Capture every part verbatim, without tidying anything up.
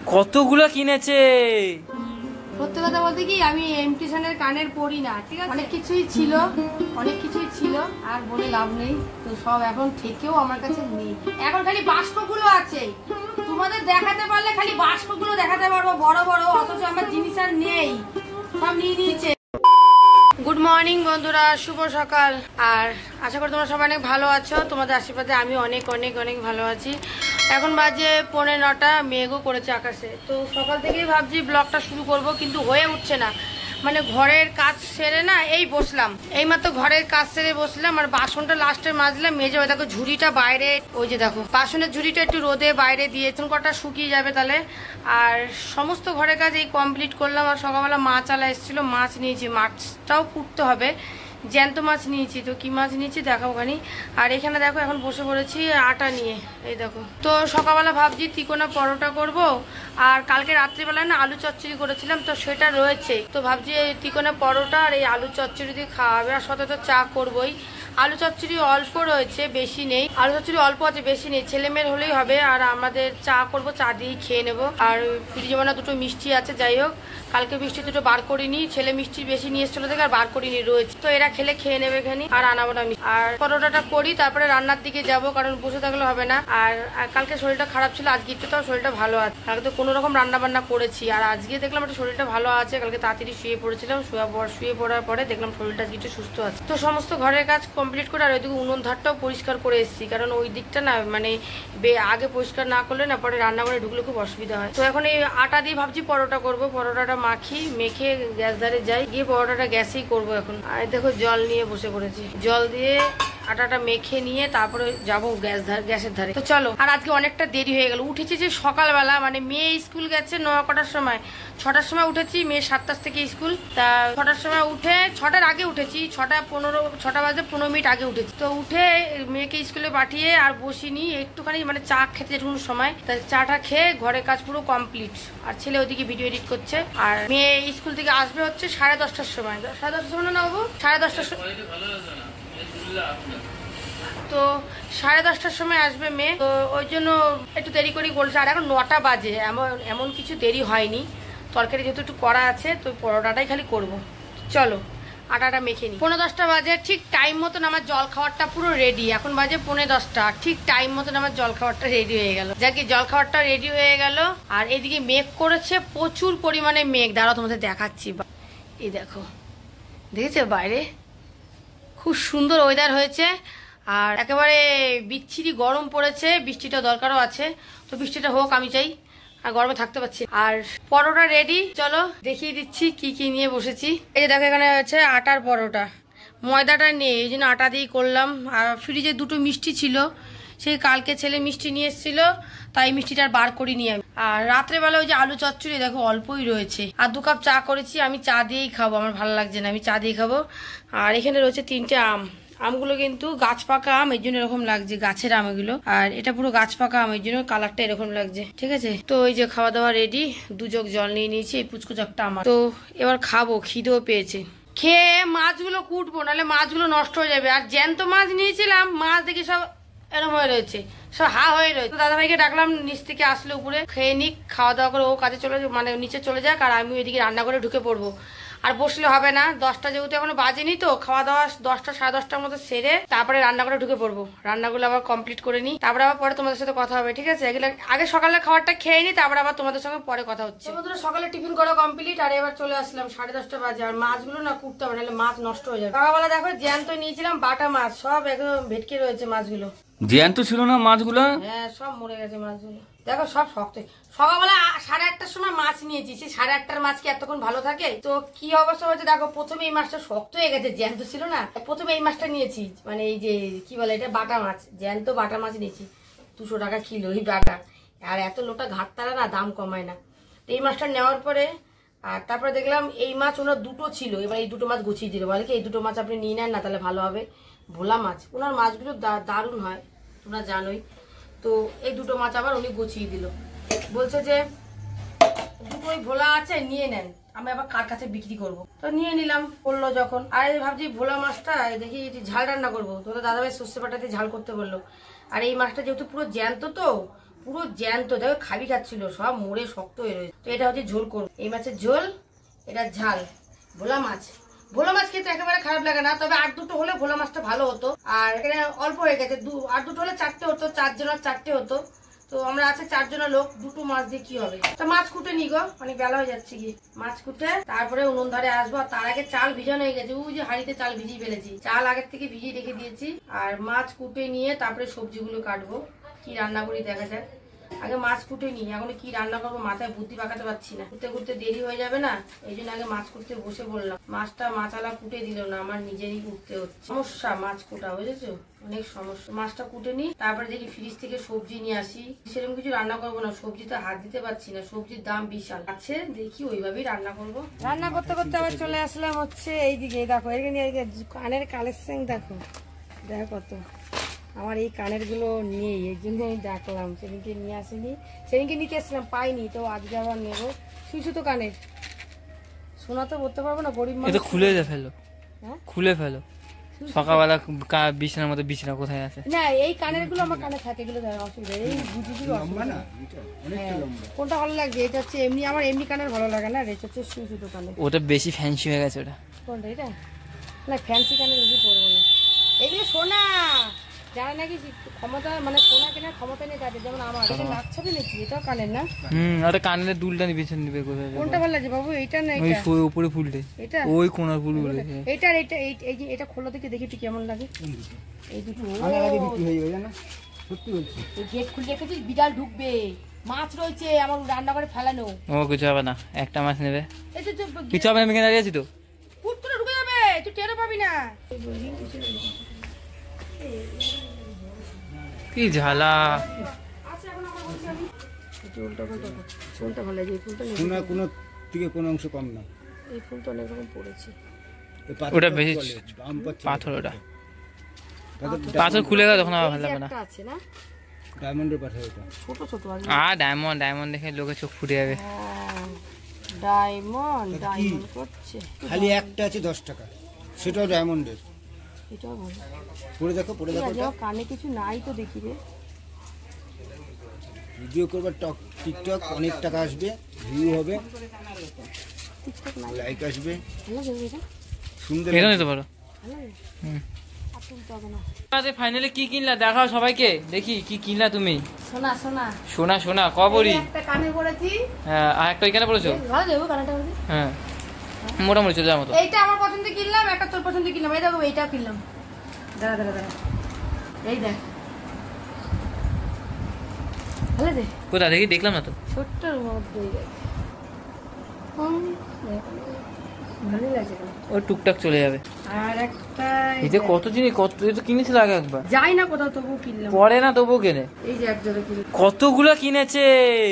কতগুলো কিনেছে। সত্যি কথা বলতে কি আমি এমটিশনের কানের পড়ি না, ঠিক আছে, অনেক কিছুই ছিল অনেক কিছুই ছিল আর বলে লাভ নেই। তো সব এখন থেকেও আমার কাছে নেই, এখন খালি বাস্কগুলো আছে। তোমাদের দেখাতে পারলে খালি বাস্কগুলো দেখাতে পারবো বড় বড়, অথচ আমার জিনিস আর নেই, সব নিয়ে নিয়েছে। গুড মর্নিং বন্ধুরা, শুভ সকাল। আর আশা করি তোমরা সবাই অনেক ভালো আছো, তোমাদের আশীর্বাদে আমি অনেক অনেক অনেক ভালো আছি। এখন বাজে পৌনে নটা, মেঘও করেছে আকাশে। তো সকাল থেকেই ভাবছি ব্লগটা শুরু করব, কিন্তু হয়ে উঠছে না। মানে ঘরের কাজ সেরে না এই বসলাম, এইমাত্র ঘরের কাজ সেরে বসলাম আর বাসনটা লাস্টে মাজলাম। মেজে ওই দেখো ঝুড়িটা বাইরে, ওই যে দেখো বাসনের ঝুড়িটা একটু রোদে বাইরে দিয়েছেন, কটা শুকিয়ে যাবে তাহলে। আর সমস্ত ঘরের কাজ এই কমপ্লিট করলাম। আর সকালবেলা মাছ আলা এসেছিলো, মাছ নিয়েছি, মাছটাও কুটতে হবে। জ্যান্ত মাছ নিয়েছি, তো কি মাছ নিয়েছি দেখাও ওখানে। আর এখানে দেখো এখন বসে পড়েছি আটা নিয়ে, এই দেখো। তো সকালবেলা ভাবছি তিকোনা পরোটা করব, আর কালকে রাত্রিবেলা না আলু চচ্চড়ি করেছিলাম, তো সেটা রয়েছে। তো ভাবছি তিকোনা পরোটা আর এই আলু চচ্চড়ি দিয়ে খাওয়াবে, আর সাথে তো চা করবোই। আলু চচ্চড়ি অল্প রয়েছে, বেশি নেই। আলু চচ্চড়ি অল্প আছে, বেশি নেই, ছেলে মেয়ের হলেই হবে। আর আমাদের চা করব, চা দিয়েই খেয়ে নেবো। আর ফ্রিজে মানে দুটো মিষ্টি আছে, যাই হোক কালকে মিষ্টি দুটো বার করিনি, ছেলে মিষ্টি বেশি নিয়ে এসেছিল থেকে আর বার করিনি, রয়েছে। তো এরা খেলে খেয়ে নেবে এখানে, আর আনাবো না। আর পরোটাটা করি, তারপরে রান্নার দিকে যাব, কারণ বসে থাকলে হবে না। আর কালকে শরীরটা খারাপ ছিল, আজকে একটু তাও শরীরটা ভালো আছে। কালকে তো কোনো রকম রান্না বান্না করেছি, আর আজকে দেখলাম একটু শরীরটা ভালো আছে। কালকে তাড়াতাড়ি শুয়ে পড়েছিলাম, শুয়ে পড় শুয়ে পড়ার পরে দেখলাম শরীরটা আজকে একটু সুস্থ আছে। তো সমস্ত ঘরের কাজ কমপ্লিট করে আর ওইদিকে উনুন ধারটাও পরিষ্কার করে এসেছি, কারণ ওই দিকটা না মানে আগে পরিষ্কার না করলে না পরে রান্নাঘরে ঢুকলে খুব অসুবিধা হয়। তো এখন এই আটা দিয়ে ভাবছি পরোটা করব। পরোটাটা মাখি, মেখে গ্যাস ধারে যাই, গিয়ে পরোটাটা গ্যাসেই করবো এখন। আর দেখো জল নিয়ে বসে পড়েছি, জল দিয়ে আটাটা মেখে নিয়ে তারপরে যাবো গ্যাস ধার গ্যাসের ধারে। তো চলো। আর আজকে অনেকটা দেরি হয়ে গেল, উঠেছি যে সকালবেলা, মানে মেয়ে স্কুল গেছে ন কটার সময়, ছটার সময় উঠেছি, মেয়ে সাতটার থেকে স্কুল। তা ছটার সময় উঠে, ছটার আগে উঠেছি, ছটা পনেরো ছটা বাজে পনেরো মিনিট আগে উঠেছি। তো উঠে মেয়েকে স্কুলে পাঠিয়ে আর বসিনি, একটুখানি মানে চা খেতে যেটুকু সময়, তা চাটা খেয়ে ঘরের কাজ পুরো কমপ্লিট। আর ছেলে ওদিকে ভিডিও এডিট করছে। আর মেয়ে স্কুল থেকে আসবে হচ্ছে সাড়ে দশটার সময়, সাড়ে দশটার সময় না বাবু, সাড়ে দশটার সময়। তো সাড়ে দশটার সময় আসবে মেয়ে, তো ওই জন্য একটু দেরি করেই বলছে। আর এখন নটা বাজে, এমন এমন কিছু দেরি হয়নি, তরকারি যেহেতু একটু করা আছে, তো পরোটাটাই খালি করব। চলো আটাটা মেখে নিই। পনেরো দশটা বাজে, ঠিক টাইম মতন আমার জল খাওয়ারটা পুরো রেডি। এখন বাজে পৌনে দশটা, ঠিক টাইম মতন আমার জল খাওয়ারটা রেডি হয়ে গেল। যাকে জল খাওয়ারটা রেডি হয়ে গেল। আর এদিকে মেঘ করেছে, প্রচুর পরিমাণে মেঘ, দাঁড়াও তোমাদের দেখাচ্ছি। এই দেখো, দেখেছো বাইরে খুব সুন্দর ওয়েদার হয়েছে, আর একেবারে বিচ্ছিরি গরম পড়েছে। বৃষ্টিটা দরকারও আছে, তো বৃষ্টিটা হোক, আমি চাই, আর গরমে থাকতে পারছি। আর পরোটা রেডি, চলো দেখিয়ে দিচ্ছি কি কি নিয়ে বসেছি। এই যে দেখো এখানে হচ্ছে আটার পরোটা, ময়দাটা নেই, এই জন্য আটা দিয়েই করলাম। আর ফ্রিজে দুটো মিষ্টি ছিল, সেই কালকে ছেলে মিষ্টি নিয়ে এসেছিল, তাই মিষ্টিটা বার করিনি আমি। আর রাত্রেবেলা ওই যে আলু চচ্চড়ি দেখো অল্পই রয়েছে। আর দু কাপ চা করেছি, আমি চা দিয়েই খাবো, আমার ভালো লাগছে না, আমি চা দিয়ে খাবো। আর এখানে রয়েছে তিনটে আম, আমগুলো কিন্তু গাছ পাকা আম, এই জন্য এরকম লাগছে, গাছের আম এগুলো। আর এটা পুরো গাছ পাকা আম, এই জন্য কালারটা এরকম লাগছে, ঠিক আছে। তো এই যে খাওয়া দাওয়া রেডি, দু জগ জল নিয়ে নিয়েছি, এই পুচকু জগটা আমার। তো এবার খাবো, খিদেও পেয়েছে। খেয়ে মাছগুলো কুটবো, নাহলে মাছগুলো নষ্ট হয়ে যাবে। আর জ্যান্ত মাছ নিয়েছিলাম, মাছ দেখি সব এরকম হয়ে রয়েছে, সব হা হয়ে রয়েছে। দাদা ভাইকে ডাকলাম নিচ থেকে আসলে উপরে, খেয়ে নিক, খাওয়া দাওয়া করে ও কাজে চলে মানে নিচে চলে যাক, আর আমি ওইদিকে রান্না করে ঢুকে পড়বো। আর বসলে হবে না, দশটা যেহেতু এখনো বাজেনি, তো খাওয়া দাওয়া দশটা সাড়ে দশটার মতো সেরে তারপরে রান্না করে ঢুকে পড়বো। রান্নাগুলো আবার কমপ্লিট করে নিই, তারপরে আবার পরে তোমাদের সাথে কথা হবে, ঠিক আছে। এগুলো আগে সকালের খাবারটা খেয়ে নিই, তারপরে আবার তোমাদের সঙ্গে পরে কথা হচ্ছে। বন্ধুরা সকালে টিফিন করা কমপ্লিট, আর এবার চলে আসলাম সাড়ে দশটা বাজে। আর মাছগুলো না কুটতে হবে, নাহলে মাছ নষ্ট হয়ে যাবে। সকালবেলা দেখো জ্যান্ত নিয়েছিলাম, বাটা মাছ সব একদম ভেটকে রয়েছে মাছগুলো। জ্যান্ত ছিল না মাছগুলো? হ্যাঁ সব মরে গেছে মাছগুলো, দেখো সব শক্ত। সকালবেলা সাড়ে আটটার সময় মাছ নিয়েছি, সেই সাড়ে আটটার মাছ কি এতক্ষণ ভালো থাকে? তো কি অবস্থা হয়েছে দেখো, প্রথমে এই মাছটা শক্ত হয়ে গেছে, জ্যান্ত ছিল না। প্রথমে এই মাছটা নিয়েছি, মানে এই যে কি বলে এটা, বাটা মাছ, জ্যান্ত বাটা মাছ নিয়েছি, দুশো টাকা কিলো এই বাটা। আর এত লোটা ঘাট তারা না, দাম কমায় না। তো এই মাছটা নেওয়ার পরে আর তারপরে দেখলাম এই মাছ ওনার দুটো ছিল, এবার এই দুটো মাছ গুছিয়ে দিল, বলে কি এই দুটো মাছ আপনি নিয়ে নেন না, তাহলে ভালো হবে। ভোলা মাছ, ওনার মাছগুলো দারুণ হয়, তোমরা জানোই। তো এই দুটো মাছ আবার উনি গুছিয়ে দিল, বলছে যে দুটোই ভোলা আছে নিয়ে নেন, আমি আবার কার কাছে বিক্রি করব। তো নিয়ে নিলাম, বললো যখন। আর ভাবছি ভোলা মাছটা দেখি ঝাল রান্না করবো, তো দাদাভাই সর্ষে বাটাতে ঝাল করতে বললো। আর এই মাছটা যেহেতু পুরো জ্যান্ত, তো পুরো জ্যান্ত, দেখো খাবি খাচ্ছিল, সব মরে শক্ত হয়ে রয়েছে। তো এটা হচ্ছে ঝোল করবো, এই মাছের ঝোল, এটা ঝাল। ভোলা মাছ, ভোলা মাছ খেতে একেবারে খারাপ লাগে না, তবে আর দুটো হলে ভোলা মাছটা ভালো হতো। আর এখানে অল্প হয়ে গেছে, আর দুটো হলে চারটে হতো, চারজনের চারটে হতো। তো আমরা আছে চারজনের লোক, দুটো মাছ দিয়ে কি হবে। তো মাছ কুটে নি গো, অনেক বেলা হয়ে যাচ্ছে কি। মাছ কুটে তারপরে উনুন ধারে আসবো। তার আগে চাল ভিজানো হয়ে গেছে, ওই যে হাঁড়িতে চাল ভিজিয়ে ফেলেছি, চাল আগের থেকে ভিজিয়ে রেখে দিয়েছি। আর মাছ কুটে নিয়ে তারপরে সবজিগুলো কাটবো, কি রান্না করি দেখা যাক। আগে মাছ কুটে নি, এখন কি রান্না করবো মাথায় বুদ্ধি পাকাতে পারছি না, কুটতে কুটতে দেরি হয়ে যাবে না, এই জন্য আগে মাছ কুটতে বসে বললাম। মাছটা মাছালা কুটে দিল না, আমার নিজেরই কুটতে হচ্ছে, সমস্যা মাছ কুটা, বুঝেছো, অনেক সমস্যা। মাছটা কুটে নি, তারপরে দেখি ফ্রিজ থেকে সবজি নিয়ে আসি। সেরকম কিছু রান্না করবো না, সবজিতে হাত দিতে পারছি না, সবজির দাম বিশাল আছে, দেখি ওইভাবেই রান্না করবো। রান্না করতে করতে আবার চলে আসলাম হচ্ছে এইদিকে, দেখো এখানে কানের কালেকশন দেখো, দেখো কত। আমার এই কানের গুলো নেই, এর জন্য আমি ডাকলাম, সেদিনকে নিয়ে আসিনি, সেদিনকে নিতে এসেছিলাম পাইনি, তো আজকে আবার নেবো। সুই সুতো কানের, শোনা তো বলতে পারবো না, গরিব মানুষ। খুলে ফেলো, হ্যাঁ খুলে ফেলো, সকালবেলা বিছানার মতো বিছানা কোথায় আছে না, এই কানের গুলো আমার কানে থাকে, এগুলো অসুবিধা, এই গুটিগুলো অসুবিধা। কোনটা ভালো লাগছে, এটা হচ্ছে এমনি, আমার এমনি কানের ভালো লাগে না, এটা হচ্ছে সুই সুতো কানের। ওটা বেশি ফ্যান্সি হয়ে গেছে। ওটা কোনটা, এটা না, ফ্যান্সি কানের বেশি পড়বো না, এগুলো সোনা। যারা নাকি ক্ষমতা, মানে সোনা কেনার ক্ষমতা নেই তাদের, যেমন আমার এটা নাক ছাপে নাকি, এটাও কানের না। হুম, ওটা কানের দুলটা নিবেছেন নিবে কোথায়। কোনটা ভালো লাগছে বাবু, এইটা না ওই এটা? ওই উপরে ফুলটে, এটা ওই কোণার ফুল বলে। এটা এটা এই যে এটা খোলা থেকে দেখি একটু কেমন লাগে। এই দুটো আগে আগে বিক্রি হয়ে যাবে না, সত্যি বলছি। এই গেট খুলে রেখেছিস, বিড়াল ঢুকবে, মাছ রয়েছে আমার রান্না করে ফেলানো। ও কিছু হবে না, একটা মাছ নেবে, এই তো কিছু হবে না, আমি এখানে দাঁড়িয়ে আছি তো। পুট করে ঢুকে যাবে, তুই টেরও পাবি না। কি ঝালা। আচ্ছা এখন আমরা বলছি, আমি এই ফুলটা কোনটা, কোনটা ভালো লাগে, এই ফুলটা নেই, কোনো কোনো থেকে কোনো অংশ কম না, এই ফুলটা অনেক রকম পড়েছে। ওটা বেশি পাথর, ওটা পাথর খুলে গেল তখন আবার ভালো লাগবে না। একটা আছে না, ডায়মন্ডের পাথর, এটা ছোট ছোট আছে। আর ডায়মন্ড, ডায়মন্ড দেখে লোকে চোখ ফুটে যাবে। ডায়মন্ড, ডায়মন্ড করছে, খালি একটা আছে দশ টাকা, সেটাও ডায়মন্ডের। এটাও ভালো, পরে দেখো, পরে দেখো, যাও কানে কিছু নাই তো দেখি রে। ভিডিও করবার টক টিকটক, অনেক টাকা আসবে, ভিউ হবে, টিকটক নাই, লাইক আসবে, ভালো লাগে এটা, সুন্দর এটা নিতে পারো। ভালো লাগে। হুম, আর তুলতে হবে না। আরে ফাইনালি কি কিনলা দেখাও সবাইকে, দেখি কি কিনলা তুমি। সোনা সোনা সোনা সোনা কবরি, একটা কানে পড়েছি। হ্যাঁ, আর একটা এখানে পড়েছো। ভালো দেবো কানেটা, হ্যাঁ মোটামুটি চলে যাওয়ার মতো। এইটা আমার পছন্দ কিনলাম, একটা তোর পছন্দ কিনলাম, এই দেখো এইটাও কিনলাম। দাঁড়া দাঁড়া দাঁড়া, এই দেখ, ভালো দে, কোথায় দেখি, দেখলাম না তো। ছোট্টর মধ্যে ভালো লাগছে। ও টুকটাক চলে যাবে। আর একটা এই যে কত জিনিস, কত তো কিনেছিল আগে একবার, যাই না কোথাও, তবু কিনলাম, পরে না তবুও কেনে। এই যে এক জোড়া কিনলাম, কতগুলো কিনেছে।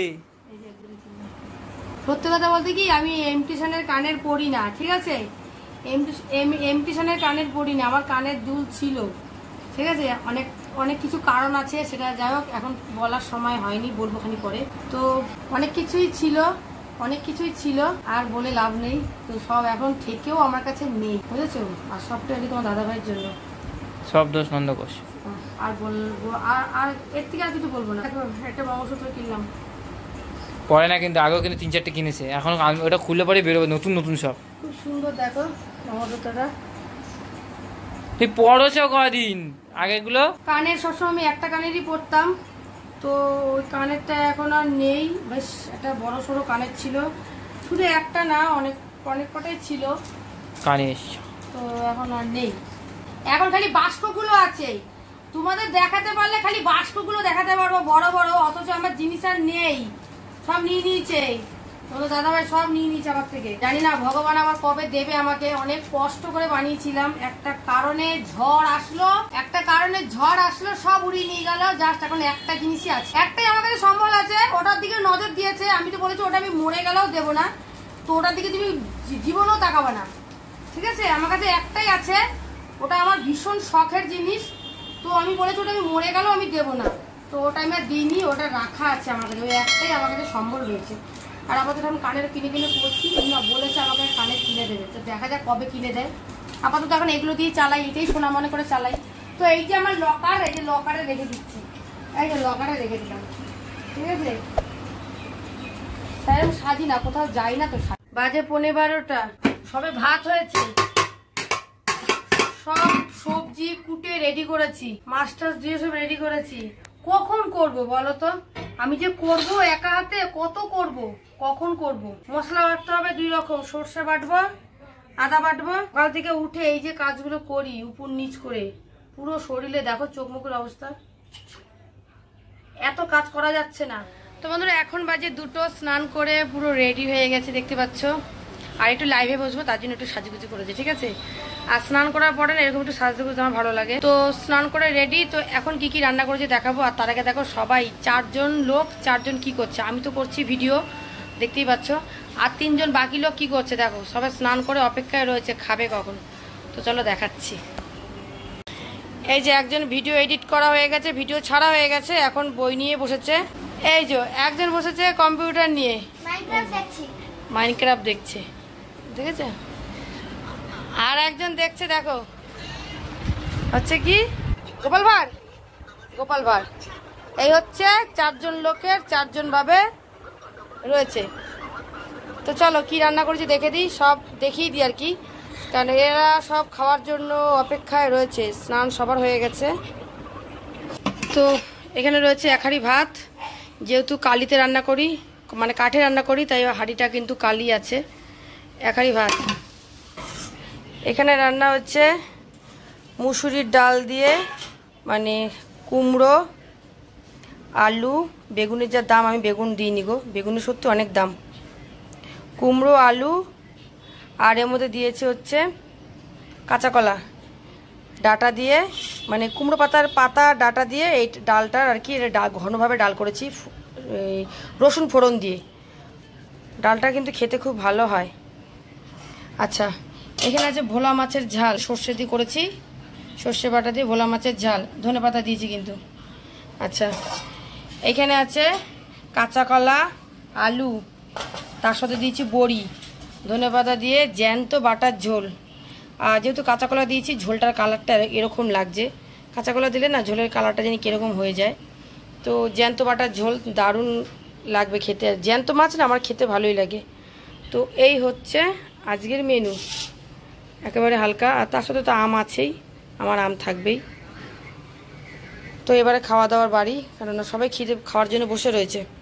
সত্যি কথা বলতে কি, আমি এমটিশনের কানের পরি না, ঠিক আছে, এমটিশনের কানের পরি না, আমার কানের দুল ছিল, ঠিক আছে, অনেক অনেক কিছু কারণ আছে, সেটা যাই হোক এখন বলার সময় হয়নি, বলবো খানি পরে। তো অনেক কিছুই ছিল, অনেক কিছুই ছিল, আর বলে লাভ নেই, তো সব এখন থেকেও আমার কাছে নেই, বুঝেছো, আর সবটা আগে তোমার দাদা ভাইয়ের জন্য, সব দোষ নন্দকোষ। আর বলবো আর আর এর থেকে আর কিছু বলবো না। দেখো একটা মঙ্গলসূত্র কিনলাম, পরে না কিন্তু, আগেও কিন্তু তিন চারটে কিনেছে, এখন আমি ওটা খুললে পরে বেরোবে নতুন নতুন সব। খুব সুন্দর, দেখো মঙ্গলসূত্রটা। তুই পড়েছো কদিন আগেগুলো? কানের সবসময় আমি একটা কানেরই পরতাম, তো ওই কানেরটা এখন আর নেই, বেশ একটা বড় সড়ো কানের ছিল, শুধু একটা না, অনেক অনেক কটাই ছিল কানের, তো এখন আর নেই। এখন খালি বাস্কগুলো আছে, তোমাদের দেখাতে পারলে খালি বাস্কগুলো দেখাতে পারবো বড় বড়, অথচ আমার জিনিস আর নেই, সব নিয়ে নিয়েছে তোমাদের দাদাভাই, সব নিয়ে নিয়েছে আমার থেকে। জানি না ভগবান আবার কবে দেবে আমাকে, অনেক কষ্ট করে বানিয়েছিলাম, একটা কারণে ঝড় আসলো, একটা কারণে ঝড় আসলো, সব উড়িয়ে নিয়ে গেল, জাস্ট এখন একটা জিনিসই আছে, একটাই আমার কাছে সম্বল আছে, ওটার দিকে নজর দিয়েছে, আমি তো বলেছি ওটা আমি মরে গেলেও দেবো না, তো ওটার দিকে তুমি জীবনেও তাকাবো না, ঠিক আছে, আমার কাছে একটাই আছে, ওটা আমার ভীষণ শখের জিনিস, তো আমি বলেছি ওটা আমি মরে গেলেও আমি দেবো না, তো ওটা আমি আর দিইনি, ওটা রাখা আছে আমার কাছে, ওই একটাই আমার কাছে সম্বল রয়েছে। আর আপাতত এখন কানের কিনে কিনে পড়ছি, না বলেছে আমাকে কানের কিনে দেবে, তো দেখা যাক কবে কিনে দেয়। আপাতত এখন এগুলো দিয়ে চালাই, এটাই সোনা মনে করে চালাই। তো এই যে আমার লকার, এই যে লকারে রেখে দিচ্ছি, এই যে লকারে রেখে দিলাম, ঠিক আছে, তাই আমি সাজি না, কোথাও যাই না তো। বাজে পৌনে বারোটা, সবে ভাত হয়েছে, সব সবজি কুটে রেডি করেছি, মাছ টাছ দিয়ে সব রেডি করেছি। কখন করব বলো তো? আমি যে করব একা হাতে, কত করব, কখন করব? মশলা বাটতে হবে দুই রকম, সর্ষে বাটবো, আদা বাটবো। সকাল থেকে উঠে এই যে কাজগুলো করি উপর নিচ করে, পুরো শরীরে দেখো চোখ মুখের অবস্থা, এত কাজ করা যাচ্ছে না। তো বন্ধুরা এখন বাজে দুটো, স্নান করে পুরো রেডি হয়ে গেছে দেখতে পাচ্ছ। আর একটু লাইভে বসবো, তার জন্য একটু সাজুগুজু করেছি, ঠিক আছে। আর স্নান করার পরে না এরকম একটু সাজুগুজু আমার ভালো লাগে। তো স্নান করে রেডি, তো এখন কি কি রান্না করেছি দেখাবো। আর তার আগে দেখো সবাই চারজন লোক, চারজন কি করছে, আমি তো করছি ভিডিও দেখতেই পাচ্ছ, আর তিনজন বাকি লোক কি করছে দেখো, সবাই স্নান করে অপেক্ষায় রয়েছে খাবে কখন। তো চলো দেখাচ্ছি। এই যে একজন ভিডিও এডিট করা হয়ে গেছে, ভিডিও ছাড়া হয়ে গেছে, এখন বই নিয়ে বসেছে। এই যে একজন বসেছে কম্পিউটার নিয়ে মাইনক্রাফট দেখছে, দেখেছে। আর একজন দেখছে দেখো হচ্ছে কি গোপাল ভাঁড়, গোপাল ভাঁড়। এই হচ্ছে চারজন লোকের চারজন ভাবে রয়েছে। তো চলো কি রান্না করেছি দেখে দিই, সব দেখিয়ে দিই আর কি, কারণ এরা সব খাওয়ার জন্য অপেক্ষায় রয়েছে। স্নান সবার হয়ে গেছে। তো এখানে রয়েছে এক হাঁড়ি ভাত, যেহেতু কালিতে রান্না করি, মানে কাঠে রান্না করি, তাই হাঁড়িটা কিন্তু কালি আছে। এক হাঁড়ি ভাত। এখানে রান্না হচ্ছে মুসুরির ডাল দিয়ে, মানে কুমড়ো, আলু, বেগুনের যা দাম, আমি বেগুন দিইনি গো, বেগুনের সত্যি অনেক দাম। কুমড়ো, আলু, আর এর মধ্যে দিয়েছে হচ্ছে কাঁচা কলা ডাটা দিয়ে, মানে কুমড়ো পাতার পাতা ডাটা দিয়ে এই ডালটার আর কি, এটা ডাল ঘনভাবে ডাল করেছি রসুন ফোড়ন দিয়ে। ডালটা কিন্তু খেতে খুব ভালো হয়। আচ্ছা এখানে আছে ভোলা মাছের ঝাল, সর্ষে দিয়ে করেছি, সর্ষে বাটা দিয়ে ভোলা মাছের ঝাল, ধনে পাতা দিয়েছি কিন্তু। আচ্ছা এখানে আছে কাঁচা কলা, আলু, তার সাথে দিয়েছি বড়ি, ধনে পাতা দিয়ে জ্যান্ত বাটার ঝোল। আর যেহেতু কাঁচা কলা দিয়েছি, ঝোলটার কালারটা এরকম লাগছে, কাঁচা কলা দিলে না ঝোলের কালারটা জানি কীরকম হয়ে যায়। তো জ্যান্ত বাটার ঝোল দারুণ লাগবে খেতে, জ্যান্ত মাছ না আমার খেতে ভালোই লাগে। তো এই হচ্ছে আজকের মেনু, একেবারে হালকা। আর তার সাথে তো আম আছেই, আমার আম থাকবেই। তো এবারে খাওয়া দাওয়ার বাড়ি, কারণ সবাই খিদে খাওয়ার জন্য বসে রয়েছে।